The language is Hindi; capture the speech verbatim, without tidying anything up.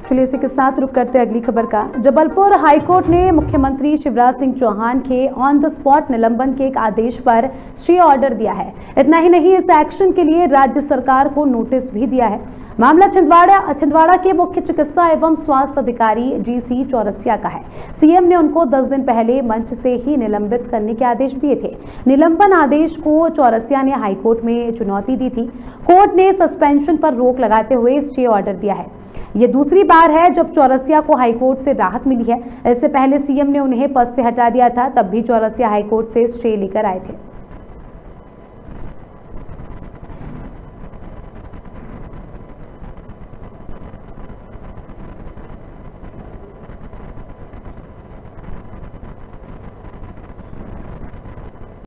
चलिए इसी के साथ रुक करते अगली खबर का। जबलपुर हाईकोर्ट ने मुख्यमंत्री शिवराज सिंह चौहान के ऑन द स्पॉट निलंबन के एक आदेश पर स्टे ऑर्डर दिया है। इतना ही नहीं, इस एक्शन के लिए राज्य सरकार को नोटिस भी दिया है। मामला छिंदवाड़ा छिंदवाड़ा के मुख्य चिकित्सा एवं स्वास्थ्य अधिकारी जी सी चौरसिया का है। सीएम ने उनको दस दिन पहले मंच से ही निलंबित करने के आदेश दिए थे। निलंबन आदेश को चौरसिया ने हाईकोर्ट में चुनौती दी थी। कोर्ट ने सस्पेंशन पर रोक लगाते हुए स्टे ऑर्डर दिया है। ये दूसरी बार है जब चौरसिया को हाईकोर्ट से राहत मिली है। इससे पहले सीएम ने उन्हें पद से हटा दिया था, तब भी चौरसिया हाईकोर्ट से स्टे लेकर आए थे।